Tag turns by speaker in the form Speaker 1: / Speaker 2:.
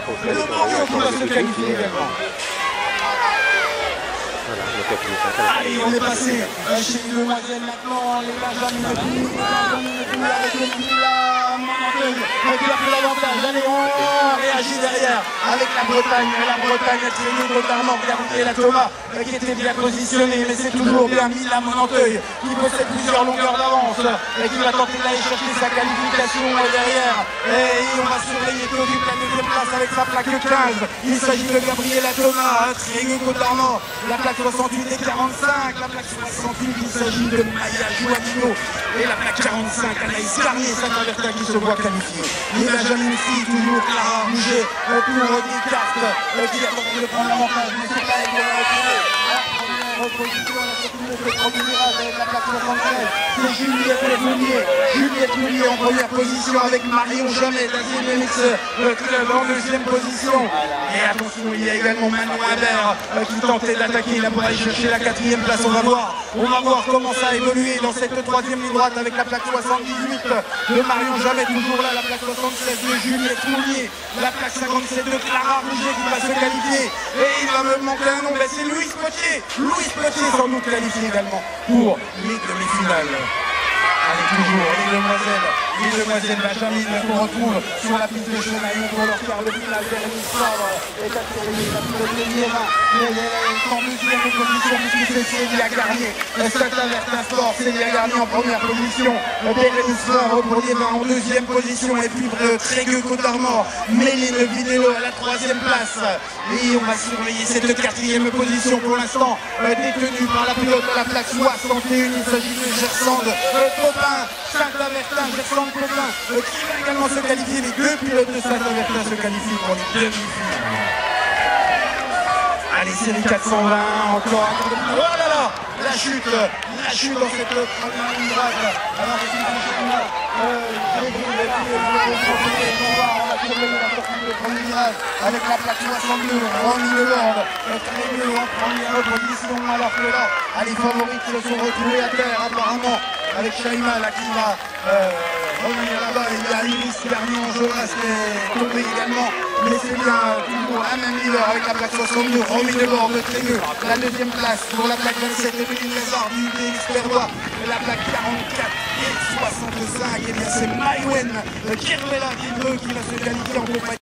Speaker 1: Le Marion qui va se qualifier également. Allez, on est passé chez les demoiselles maintenant, les Benjamin avec le Monanteuil qui a pris l'avantage. Allez, on réagit derrière avec la Bretagne. La Bretagne a traîné totalement. Regardez la Thomas qui était bien positionnée, mais c'est toujours bien mis la Monanteuil qui possède plusieurs longueurs d'avance et qui va tenter d'aller chercher sa qualification derrière. Et on va surveiller Théodule la deuxième place avec sa plaque 15. Il s'agit de Gabriela Thomas, Trégueux-Côte-d'Armor, la plaque 68 et 45, la plaque 68, il s'agit de Maya Joanino et la plaque 45, Anaïs Garnier, Saint-Avertin qui se voit qualifié. Les Benjamin Fille, toujours Clara Rouget pour Descartes qui a tenté de prendre l'avantage, mais c'est pas elle qui va retrouver. Reposition, la continue de premier virage avec la plaque 76, c'est Juliette Meunier en première position avec Marion Jamet, la CMX Club en deuxième position. Et attention, il y a également Manon Imbert qui tentait d'attaquer là pour aller chercher la quatrième place. On va voir comment ça a évolué dans cette troisième ligne droite avec la plaque 78 de Marion Jamet, toujours là, la plaque 76 de Juliette Meunier, la plaque 57 de Clara Rouget qui va se qualifier. Et il va me manquer un nom, c'est Louise Potier. Louise Potier sans doute qualifié également pour les demi-finales. Allez, toujours les demoiselles Benjamin qu'on retrouve sur la piste de Chenaillon pour leur quart de finale. Bérénice Fabre est atterrée, la première, mais elle est en deuxième position puisque c'est Célia Garnier. Saint-Avertin Sport, Célia Garnier en première position, Bérénice Fabre en deuxième position et puis Trégueux-Côte-d'Armor, Méline Vidéo à la troisième place. Et on va surveiller cette quatrième position pour l'instant détenue par la pilote à la plaque 61. Il s'agit de Gersande Copin, Saint-Avertin, Gersande Copin qui va également se qualifier. Les deux pilotes de Saint-Avertin se qualifient pour les demi-finales. Allez, série 420, encore. Oh là là, la chute dans cette première ligne droite. Alors, avec la plaque 62, Ronnie Delorde, très mieux en première position, alors que là, les favorites se sont retrouvés à terre apparemment, avec Shaima là qui va revenir là-bas. Il y a Iris Garnier en Jonas qui est tombé également, mais c'est bien toujours un même leader avec la plaque 62, Ronnie Delorde de Trégueux, la deuxième place pour la plaque 27, Emeline Lézard du DX Perdois, la plaque 44 et 65, et bien c'est Maïwen Kirvela qui va se qualifier en compagnie